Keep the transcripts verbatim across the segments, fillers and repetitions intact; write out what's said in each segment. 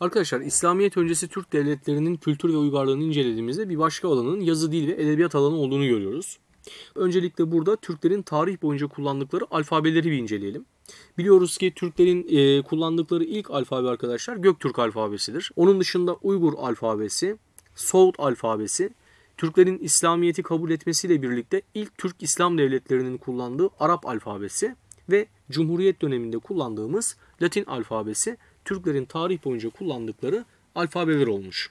Arkadaşlar, İslamiyet öncesi Türk devletlerinin kültür ve uygarlığını incelediğimizde bir başka alanın yazı, dil ve edebiyat alanı olduğunu görüyoruz. Öncelikle burada Türklerin tarih boyunca kullandıkları alfabeleri bir inceleyelim. Biliyoruz ki Türklerin e, kullandıkları ilk alfabe arkadaşlar Göktürk alfabesidir. Onun dışında Uygur alfabesi, Soğut alfabesi, Türklerin İslamiyet'i kabul etmesiyle birlikte ilk Türk İslam devletlerinin kullandığı Arap alfabesi ve Cumhuriyet döneminde kullandığımız Latin alfabesi Türklerin tarih boyunca kullandıkları alfabeler olmuş.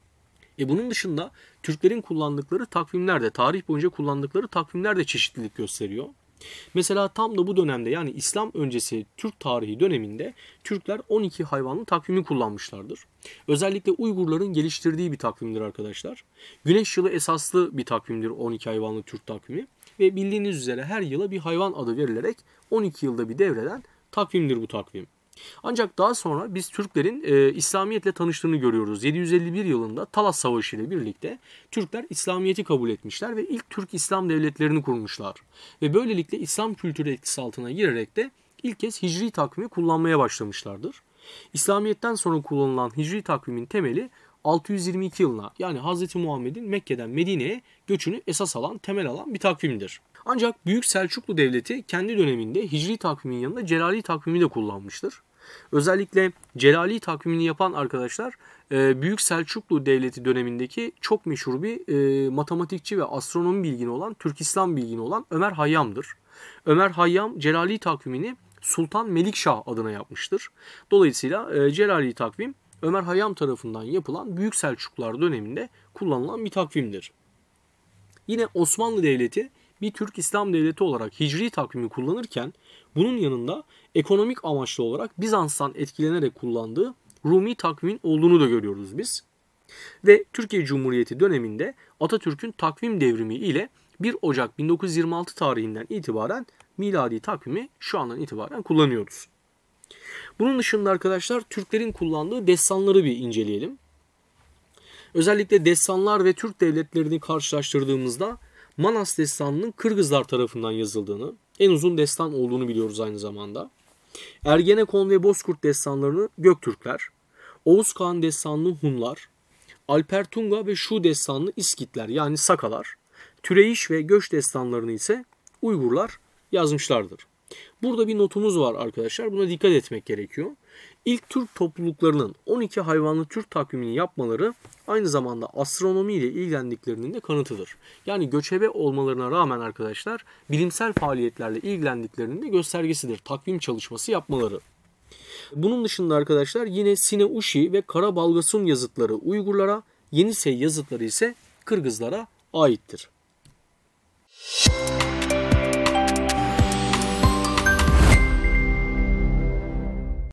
E bunun dışında Türklerin kullandıkları takvimler de, tarih boyunca kullandıkları takvimler de çeşitlilik gösteriyor. Mesela tam da bu dönemde, yani İslam öncesi Türk tarihi döneminde Türkler on iki hayvanlı takvimi kullanmışlardır. Özellikle Uygurların geliştirdiği bir takvimdir arkadaşlar. Güneş yılı esaslı bir takvimdir on iki hayvanlı Türk takvimi ve bildiğiniz üzere her yıla bir hayvan adı verilerek on iki yılda bir devreden takvimdir bu takvim. Ancak daha sonra biz Türklerin e, İslamiyetle tanıştığını görüyoruz. yedi yüz elli bir yılında Talas Savaşı ile birlikte Türkler İslamiyet'i kabul etmişler ve ilk Türk İslam devletlerini kurmuşlar. Ve böylelikle İslam kültürü etkisi altına girerek de ilk kez Hicri takvimi kullanmaya başlamışlardır. İslamiyet'ten sonra kullanılan Hicri takvimin temeli altı yüz yirmi iki yılına, yani Hazreti Muhammed'in Mekke'den Medine'ye göçünü esas alan, temel alan bir takvimdir. Ancak Büyük Selçuklu Devleti kendi döneminde Hicri takvimin yanında Celali takvimi de kullanmıştır. Özellikle Celali takvimini yapan arkadaşlar Büyük Selçuklu Devleti dönemindeki çok meşhur bir e, matematikçi ve astronomi bilgini olan, Türk İslam bilgini olan Ömer Hayyam'dır. Ömer Hayyam Celali takvimini Sultan Melikşah adına yapmıştır. Dolayısıyla e, Celali takvim Ömer Hayyam tarafından yapılan Büyük Selçuklular döneminde kullanılan bir takvimdir. Yine Osmanlı Devleti bir Türk İslam devleti olarak Hicri takvimi kullanırken bunun yanında ekonomik amaçlı olarak Bizans'tan etkilenerek kullandığı Rumi takvimin olduğunu da görüyoruz biz. Ve Türkiye Cumhuriyeti döneminde Atatürk'ün takvim devrimi ile bir Ocak bin dokuz yüz yirmi altı tarihinden itibaren miladi takvimi şu andan itibaren kullanıyoruz. Bunun dışında arkadaşlar Türklerin kullandığı destanları bir inceleyelim. Özellikle destanlar ve Türk devletlerini karşılaştırdığımızda Manas destanının Kırgızlar tarafından yazıldığını, en uzun destan olduğunu biliyoruz aynı zamanda. Ergenekon ve Bozkurt destanlarını Göktürkler, Oğuz Kağan destanını Hunlar, Alpertunga ve Şu destanını İskitler, yani Sakalar, Türeyiş ve Göç destanlarını ise Uygurlar yazmışlardır. Burada bir notumuz var arkadaşlar, buna dikkat etmek gerekiyor. İlk Türk topluluklarının on iki hayvanlı Türk takvimini yapmaları aynı zamanda astronomi ile ilgilendiklerinin de kanıtıdır. Yani göçebe olmalarına rağmen arkadaşlar bilimsel faaliyetlerle ilgilendiklerinin de göstergesidir. Takvim çalışması yapmaları. Bunun dışında arkadaşlar yine Sine Uşi ve Kara Balgasun yazıtları Uygurlara, Yenisey yazıtları ise Kırgızlara aittir.